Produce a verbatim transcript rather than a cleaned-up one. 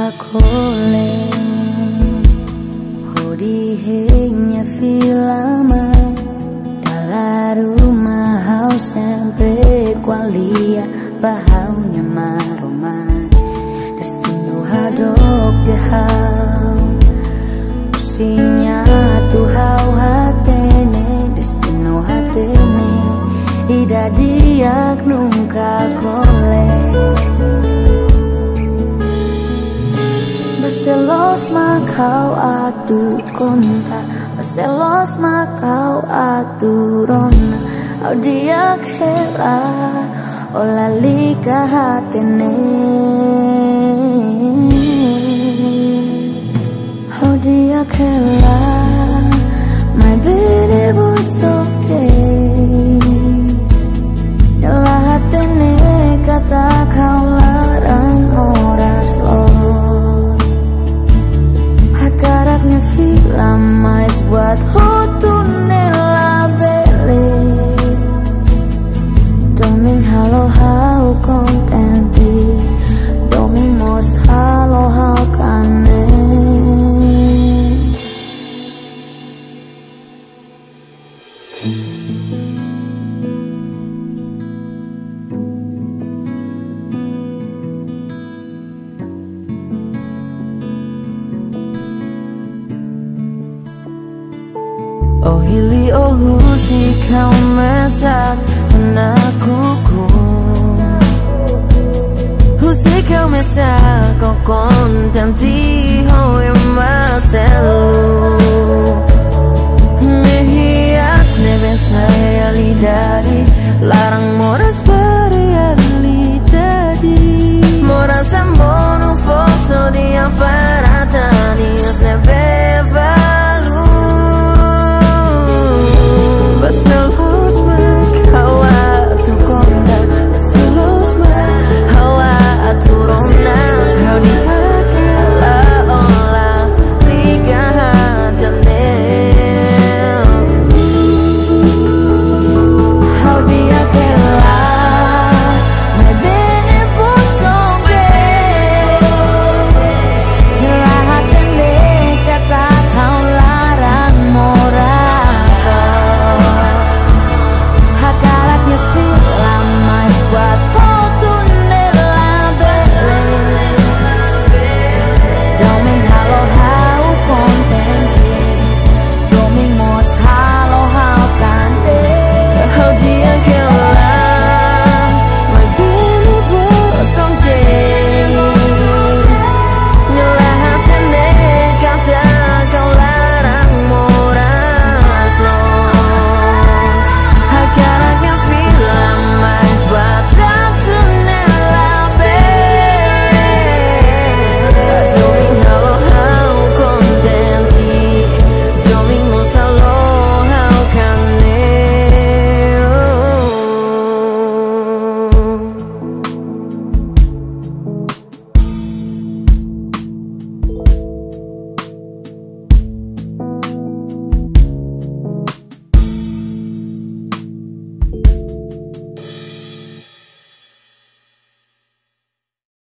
cole Hodiheña filama Dalla rumah sempre qualia Bahaunya maroman Destino hadok dehau Usinya tuhau hatene Destino hatene Ida diak nunca cole Berselos makau atu konta Berselos makau atu rona Au dia kela Ola lika hatene Au dia kela My baby was okay Nyala hatene kata kau larang oras lo Hakaraknya film mais buat hotune la bele Doming halo hau kontenti Doming mos halo hau kane Oh hili oh husi kau mesak menakuku Husi kau mesak kau kontanti